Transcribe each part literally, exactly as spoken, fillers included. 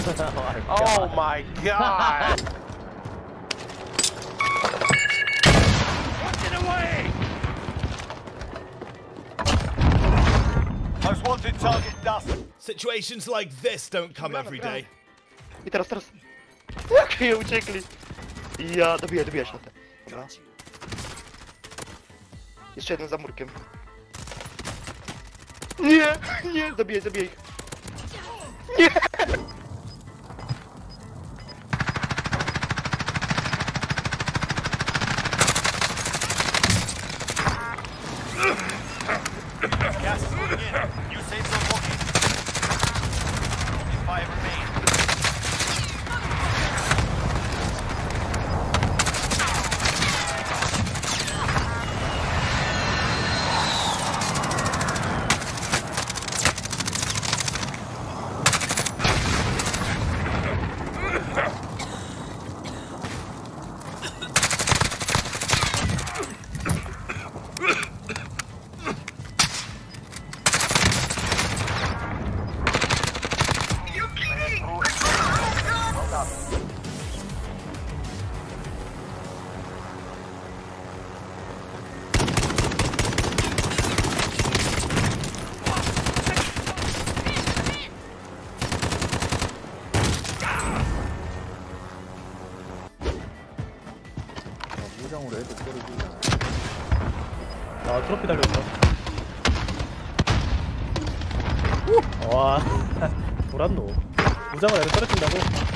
Oh my god! Get away! Most wanted target dust. Situations like this don't come every day. I teraz, teraz. Jak je uciekli? Ja, dobijaj, dobijaj na te. Dobra. Jeszcze jeden za murkiem. Nie, nie, zabijaj, zabijaj ich. Nie! Gas is moving in. New safe zone walking. Only five remain. 아, 트로피 달려있어. 와, 돌았노. 무장을 애를 떨어진다고?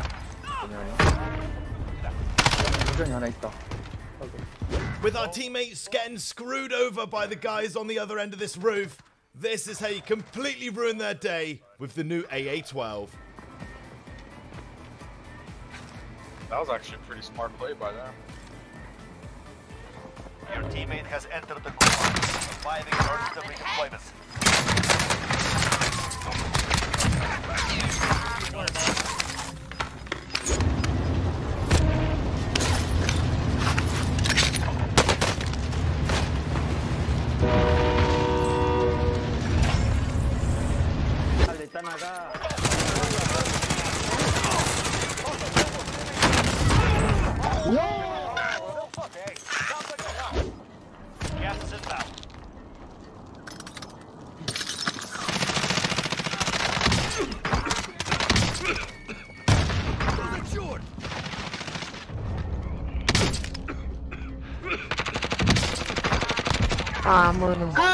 무장이 하나 있다. With our teammates getting screwed over by the guys on the other end of this roof, this is how you completely ruin their day with the new A A twelve. That was actually a pretty smart play by them. Your teammate has entered the core. Surviving earns the redeployment. Están acá. Gas is inbound. Ah, mano.